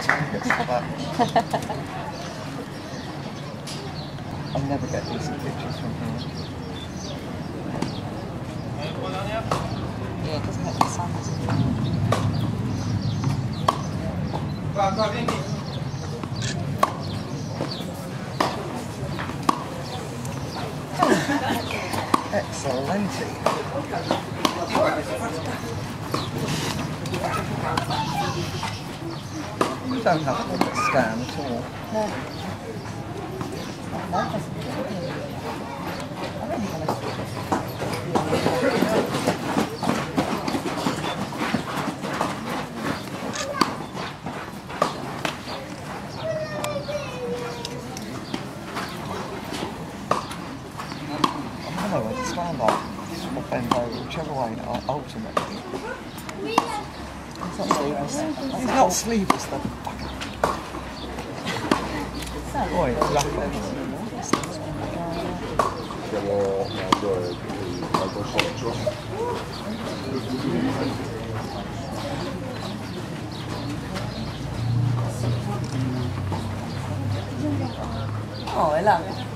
I'll never get decent pictures from here. Yeah, it doesn't have the sun, does it? Excellent. You don't have to look at scan at all. No. No, it doesn't. I really want to see I don't know where to stand like or bend over, whichever way ultimately. It's not sleeveless. He's not sleeveless, the fucker. Boy, it's laughing. Siamo al consorzio. Oh, I love it.